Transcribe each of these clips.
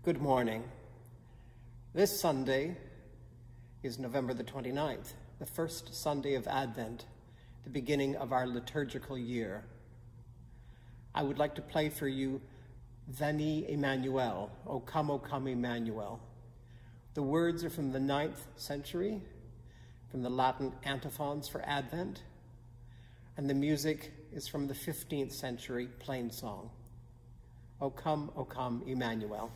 Good morning. This Sunday is November the 29th, the first Sunday of Advent, the beginning of our liturgical year. I would like to play for you Veni Emmanuel, O come, Emmanuel. The words are from the 9th century, from the Latin antiphons for Advent, and the music is from the 15th century plain song. O come, Emmanuel.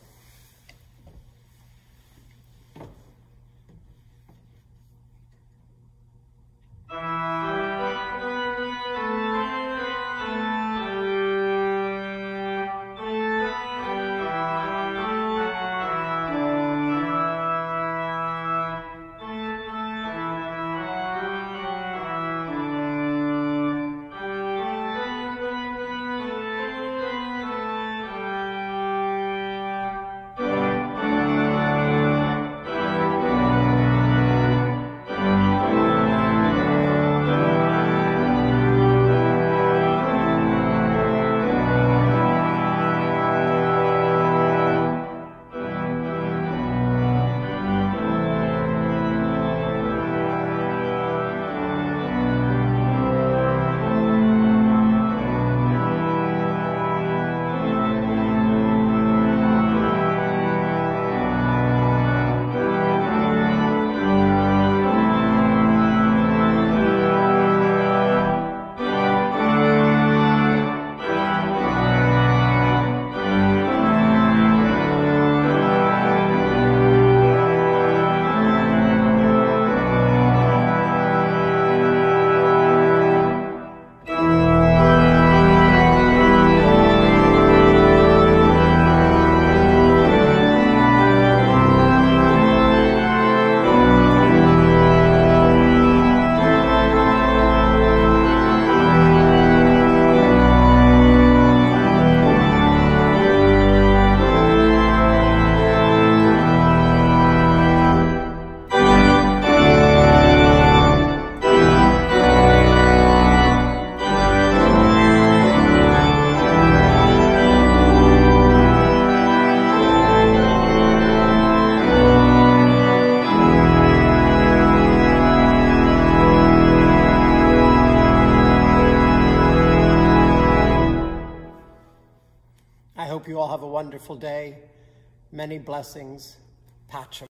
I hope you all have a wonderful day. Many blessings. Pacem.